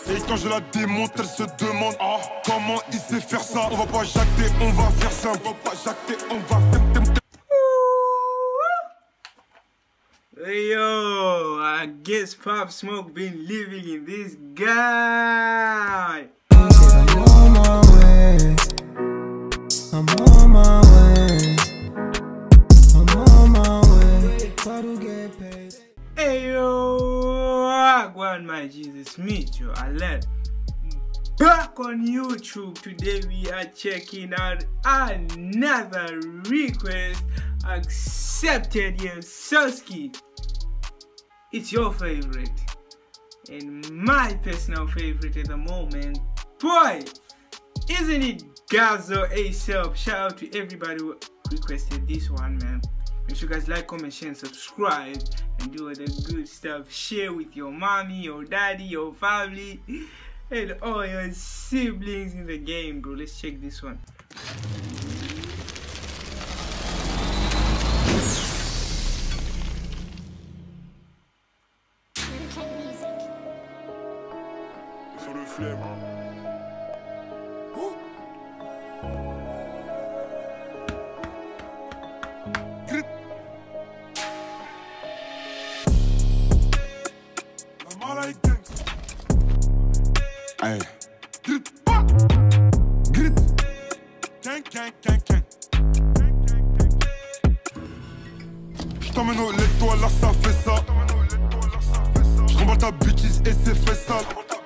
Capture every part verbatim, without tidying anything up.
Et quand je la démonte, elle se demande oh, comment il sait faire ça. On va pas jacter, on va faire simple. On va pas jacter, on va faire Yo, I guess Pop Smoke been living in this guy. I'm on my way. I'm on my way. I'm on my way. Try to get paid. Hey yo, God my Jesus, meet you. I let back on YouTube. Today we are checking out another request accepted here, Soski. It's your favorite and my personal favorite at the moment. Boy, isn't it Gazo ASAP? Shout out to everybody who requested this one, man. Make sure you guys like, comment, share, and subscribe, and do all the good stuff. Share with your mommy, your daddy, your family, and all your siblings in the game, bro. Let's check this one. sur le flemme. Oh. Grit. La malaïque. Hey. Grit. Ah. Grit. Quin, quin, quin, quin. J't'emmène au lait, toi là ça fait ça. J'remballe ta bitches et c'est fait sale.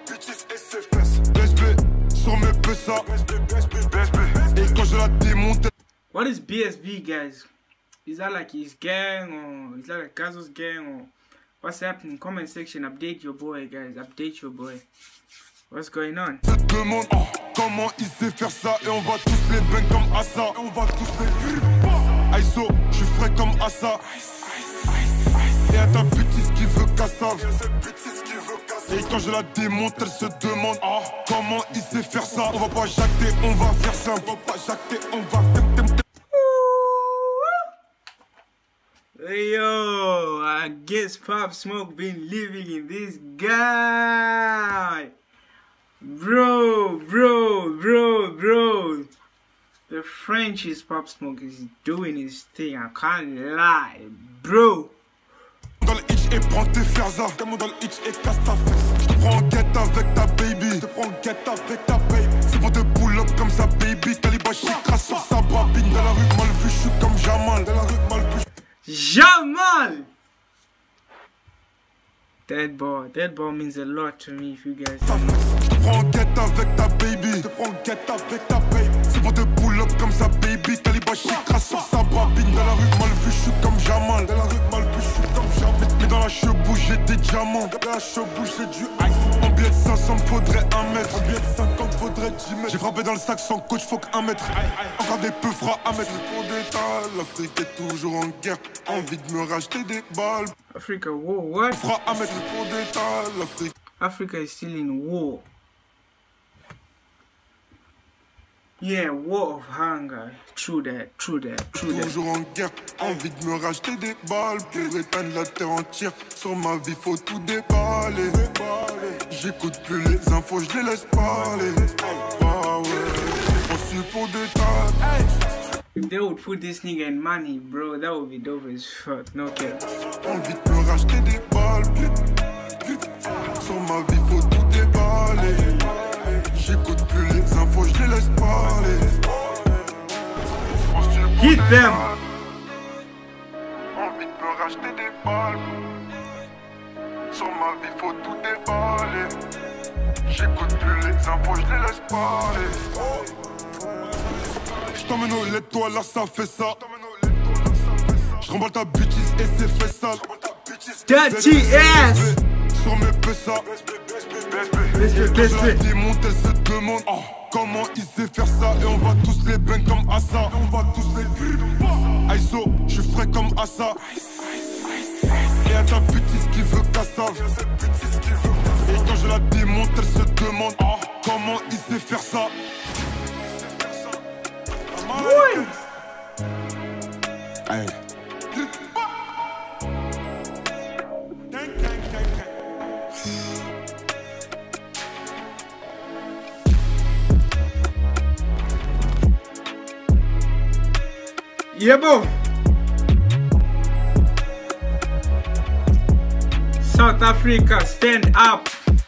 Et quand je la démonte. What is B S B, guys? Is that like his gang, or is that like Gazo's gang, or what's happening? Comment section, update your boy, guys. Update your boy. What's going on? Je te demande oh, comment il sait faire ça. Et on va tous les bang comme Assa. Et on va tous les Aiso, je suis frais comme Assa. Et à ta bêtise qui veut cassave. Et quand je la démonte, elle se demande oh, comment il sait faire ça. On va pas jacter, on va faire simple. On va pas jacter, on va faire Yo, I guess Pop Smoke been living in this guy. Bro, bro, bro, bro. The French's Pop Smoke is doing his thing, I can't lie, bro. Dans le hitch et prends tes ferzas. T'es dans le hitch et casse ta fesse. J'te prends en guette avec ta baby. J'te prends en guette avec ta baby. C'est pour te pull up comme ça baby. Talibachi crasse sur sa babine. Dans la rue mal vu, j'suis comme Jamal. Dans la rue mal vu. Jamal! Dead ball. Dead ball means a lot to me if you guys don't know. J'te prends en guette avec ta baby. J'te prends en guette avec ta baby. C'est pour te pull up comme ça baby. Talibachi crasse sur sa babine. Dans la rue mal vu, j'suis comme Jamal. Dans la rue mal vu, j'suis comme Jamal. Mais dans la chebouche j'ai des diamants. Dans la chebouche j'ai du ice. En billet de cinq cents faudrait un mètre. En billet de cinquante faudrait dix mètres. J'ai frappé dans le sac sans coach, faut qu'un mètre. Encore des peu fera un mètre. Pour d'état, l'Afrique est toujours en guerre. Envie de me racheter des balles. Africa war, what? Fera un mètre pour d'état, l'Afrique. Africa is still in war. Yeah, war of hunger. True that, true that, true that. Toujours en guerre, envie de me racheter des balles. Pour éteindre la terre entière, sur ma vie faut tout déballer. J'écoute plus les infos, je les laisse parler. Ah ouais, on suit pour des tas. If they would put this nigga in money, bro, that would be dope as fuck, no cap. Envie de me racheter des balles. Sur ma vie faut tout déballer. J'écoute plus les infos, je les laisse parler. Hit them! Envie de me racheter des balles. Sur ma vie faut tout déballer. J'écoute plus les infos, je les laisse parler. J't'emmène au lait, toi là ça fait ça. J'remballe ta bitches et c'est fait sale. Dirty ass! Sur mes pessas. Quand je la démonte, elle se demande oh, comment il sait faire ça. Et on va tous les bang comme Assa. On va tous les Aiso, je suis frais comme Assa. Et à ta bêtise qui veut cassave. Et quand je la démonte, elle se demande oh, comment il sait faire ça. Oui! Hey. Yeah, boy. South Africa, stand up.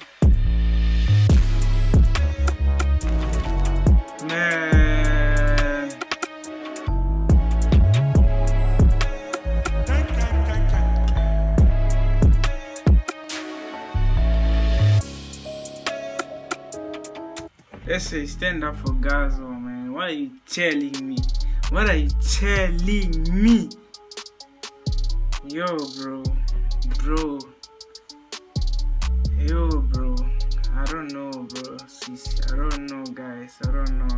Man. Let's say stand up for Gazo, man. What are you telling me? What are you telling me? Yo, bro. Bro. Yo, bro. I don't know, bro. Sis, I don't know, guys. I don't know.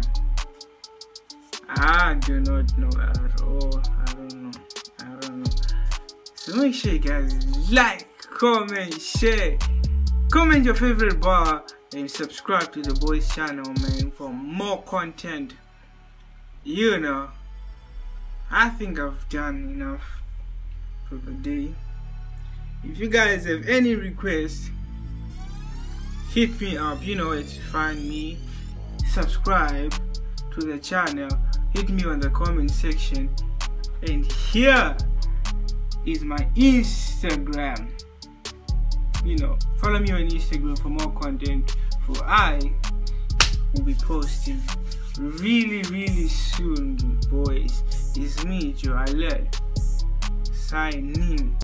I do not know at all. I don't know. I don't know. So make sure you guys like, comment, share. Comment your favorite bar and subscribe to the boys channel, man, for more content. You know, I think I've done enough for the day. If you guys have any requests, hit me up. You know where to find me. Subscribe to the channel. Hit me on the comment section. And here is my Instagram. You know, follow me on Instagram for more content. For I will be posting really, really soon, boys. It's me, Joe Alert, signing